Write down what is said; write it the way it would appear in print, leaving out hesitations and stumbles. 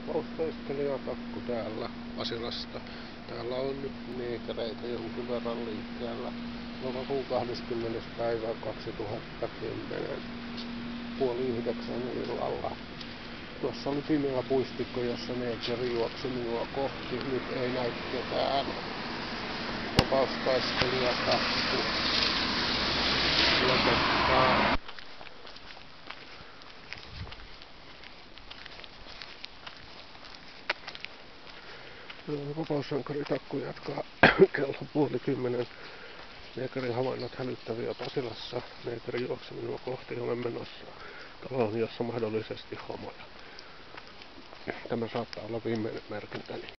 Vapaustaistelija Takku täällä Pasilasta. Täällä on nyt neekereitä jonkin verran liikkeellä. Lokakuun 20. päivä 2010. 8:30 illalla. Tuossa oli pimeä puistikko, jossa neekeri juoksi minua kohti. Nyt ei näy ketään. Vapaustaistelija Takku lopettaa. Vapaussankari Takku jatkaa kello 9:30. Neekerin havainnot hälyttäviä Pasilassa. Neekeri juoksi minua kohti. Olen menossa taloon, jossa mahdollisesti homoja. Tämä saattaa olla viimeinen merkintäni.